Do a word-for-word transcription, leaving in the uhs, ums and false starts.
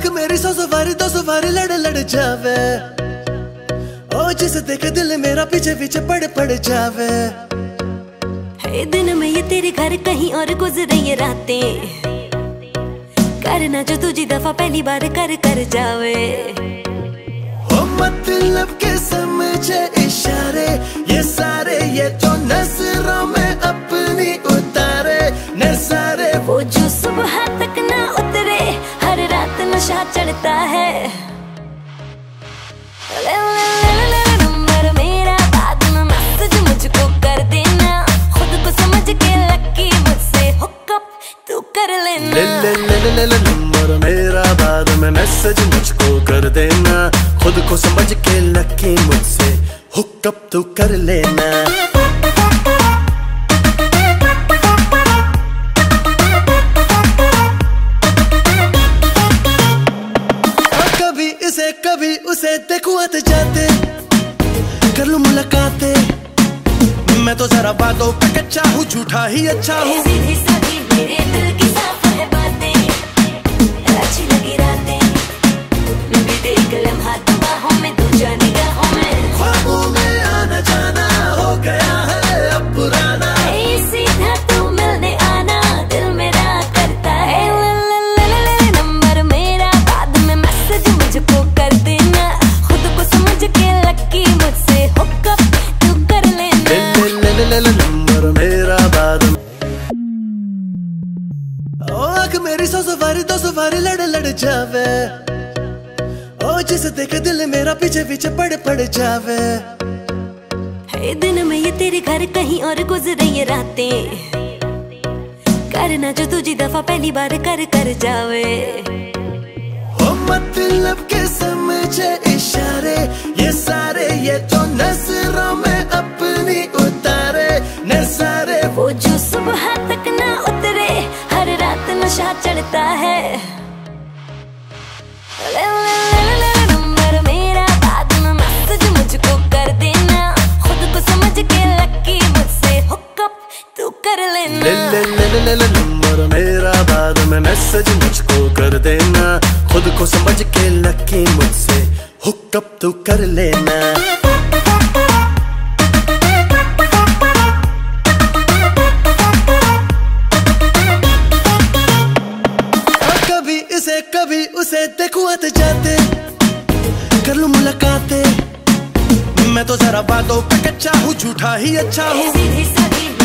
आंख मेरी सौ सवारी दो सवारी लड़ लड़ जावे, ओ जिसे देखे दिल मेरा पीछे पीछे पड़ पड़ जावे। है दिन में ये तेरे घर कहीं और गुजरे ये रातें, करना जो तुझी दफा पहली बार कर कर जावे। हो मतलब के समझे इशारे ये सारे, ये जो नजरों में अपनी उतारे नजारे, वो जो सुबह तक ना उतरे हर रात नशा चढ़ता है। ले ले ले ले नंबर मेरा बाद में मैसेज मुझको कर देना, खुद को समझ के लकी मुझसे हुकअप तू कर लेना। ले ले ले ले ले नंबर मेरा बाद में मैसेज मुझको कर देना, खुद को समझ के लकी मुझसे हुकअप तू कर लेना। कभी इसे कभी उसे देखूं आते जाते, कर लूं मुलाकातें, मैं तो जरा बातों पे कच्चा हूँ, झूठा ही अच्छा हूँ। सीधी सादी मेरे दिल की साफ है बातें, अच्छी लगी रातें, बीते एक लम्हा तो बाहों में तू जाने निगाहों में, ख्वाबों में आना जाना हो गया है अब पुराना। सीधा तू मिलने आना दिल मेरा करता है। ले ले ले ले नंबर मेरा बाद में मैसेज मुझको कर देना, खुद को समझ के लकी मुझसे हुकअप तू कर लेना। ले ले ले ले ले नंबर मेरा बाद में, ओ आंख मेरी सौ सवारी दो सवारी लड़ लड़ जावे, ओ जिसे देखे दिल मेरा पीछे पीछे पड़ पड़ जावे। है दिन में ये तेरे घर कहीं और गुजरे ये रातें, करना जो तुझी दफा पहली बार कर कर जावे। हो मतलब के समझे इशारे ये सारे, ये जो नजरों में अपनी उतारे नजारे, वो जो सुबह तक ना उतरे हर रात नशा चढ़ता है। ले ले ले ले नंबर मेरा बाद में मैसेज मुझको कर देना, खुद को समझ के लकी मुझसे हुकअप तू कर लेना। ले ले ले ले ले नंबर मेरा बाद में मैसेज मुझको कर देना, खुद को समझ के लकी मुझसे हुकअप तू कर लेना। कभी इसे कभी उसे देखूं आते जाते, कर लूं मुलाकातें, मैं तो जरा बातों पे कच्चा हूँ, झूठा ही अच्छा हूँ। सीधी सादी